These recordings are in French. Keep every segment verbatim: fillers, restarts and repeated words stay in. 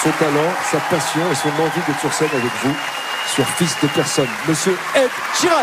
son talent, sa passion et son envie d'être sur scène avec vous sur Fils de personne. Monsieur Ed Sheeran.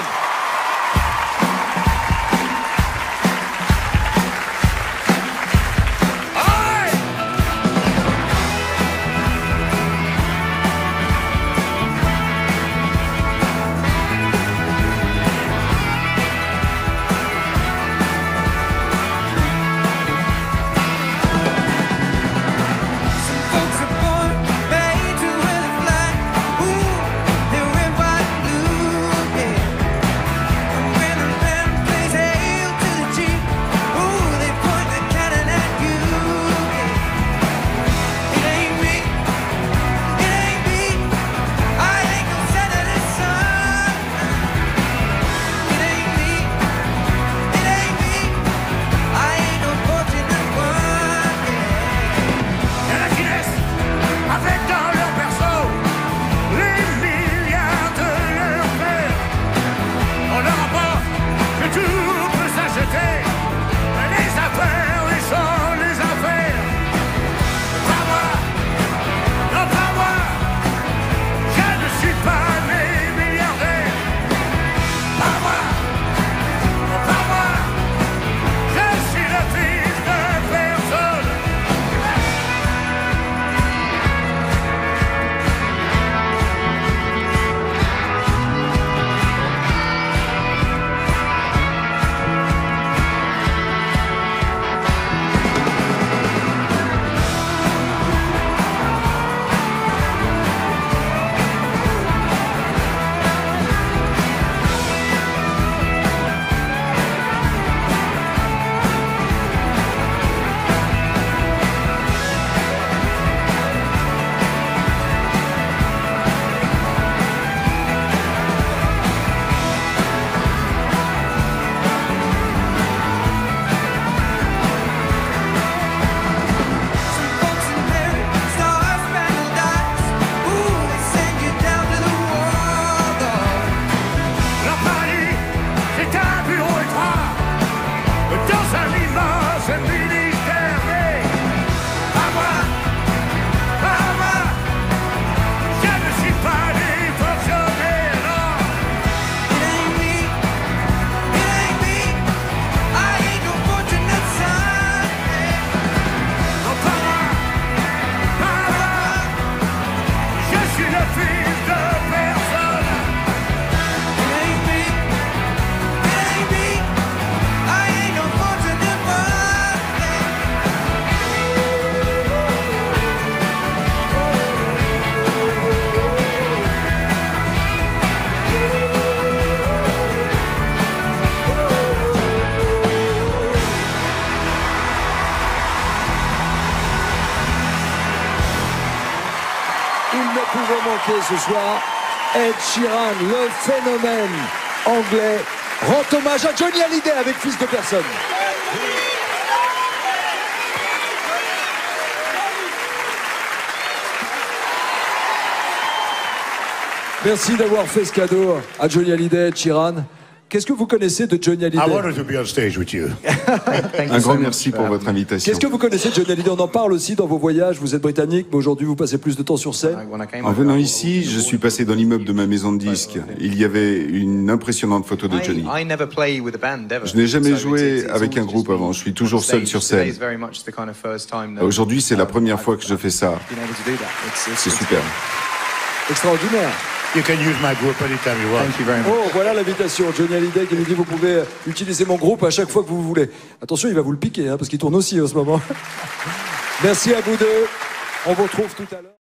Ne pouvait manquer ce soir, Ed Sheeran, le phénomène anglais, rend hommage à Johnny Hallyday avec Fils de personne. Merci d'avoir fait ce cadeau à Johnny Hallyday, Ed Sheeran. Qu'est-ce que vous connaissez de Johnny Hallyday? I wanted to be on stage with you. Un grand merci pour votre invitation. Qu'est-ce que vous connaissez de Johnny Hallyday? On en parle aussi dans vos voyages. Vous êtes britannique, mais aujourd'hui vous passez plus de temps sur scène. En venant ici, je suis passé dans l'immeuble de ma maison de disques. Il y avait une impressionnante photo de Johnny. Je n'ai jamais joué avec un groupe avant. Je suis toujours seul sur scène. Aujourd'hui, c'est la première fois que je fais ça. C'est super. Extraordinaire. You can use my group anytime you want. Thank you very much. Oh, voilà l'invitation. Johnny Hallyday qui nous dit vous pouvez utiliser mon groupe à chaque fois que vous voulez. Attention, il va vous le piquer, hein, parce qu'il tourne aussi en ce moment. Merci à vous deux. On vous retrouve tout à l'heure.